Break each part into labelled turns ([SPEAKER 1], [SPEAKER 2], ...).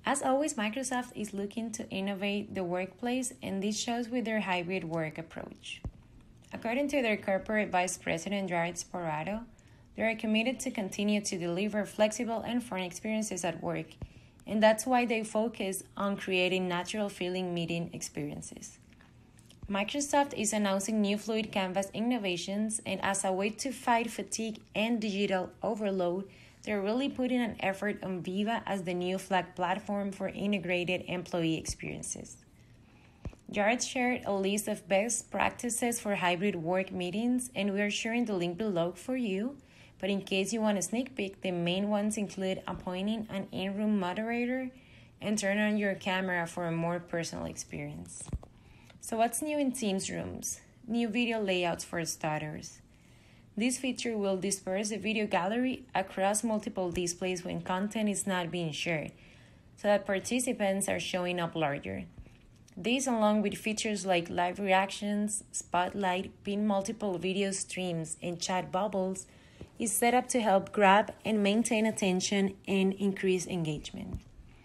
[SPEAKER 1] As always, Microsoft is looking to innovate the workplace, and this shows with their hybrid work approach. According to their corporate vice president, Jared Sporado, they are committed to continue to deliver flexible and fun experiences at work, and that's why they focus on creating natural-feeling meeting experiences. Microsoft is announcing new Fluid Canvas innovations, and as a way to fight fatigue and digital overload, they're really putting an effort on Viva as the new flag platform for integrated employee experiences. Jared shared a list of best practices for hybrid work meetings, and we are sharing the link below for you. But in case you want a sneak peek, the main ones include appointing an in-room moderator and turn on your camera for a more personal experience. So what's new in Teams rooms? New video layouts for starters. This feature will disperse the video gallery across multiple displays when content is not being shared, so that participants are showing up larger. This, along with features like live reactions, spotlight, pin multiple video streams, and chat bubbles, is set up to help grab and maintain attention and increase engagement.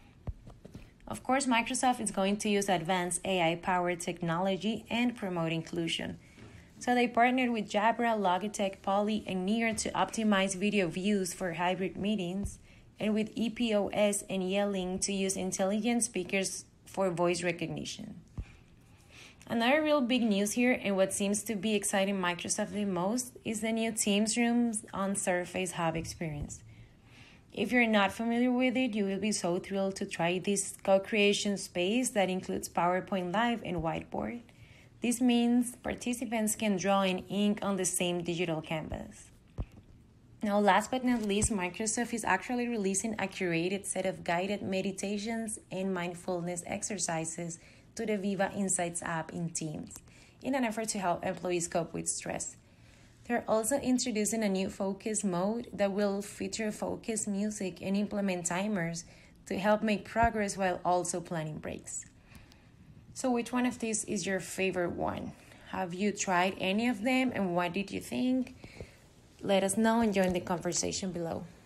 [SPEAKER 1] Of course, Microsoft is going to use advanced AI-powered technology and promote inclusion. So they partnered with Jabra, Logitech, Poly, and Near to optimize video views for hybrid meetings, and with EPOS and Yelling to use intelligent speakers for voice recognition. Another real big news here, and what seems to be exciting Microsoft the most, is the new Teams Rooms on Surface Hub experience. If you're not familiar with it, you will be so thrilled to try this co-creation space that includes PowerPoint Live and WhiteBoard. This means participants can draw and ink on the same digital canvas. Now, last but not least, Microsoft is actually releasing a curated set of guided meditations and mindfulness exercises to the Viva Insights app in Teams in an effort to help employees cope with stress. They're also introducing a new focus mode that will feature focus music and implement timers to help make progress while also planning breaks. So which one of these is your favorite one? Have you tried any of them, and what did you think? Let us know and join the conversation below.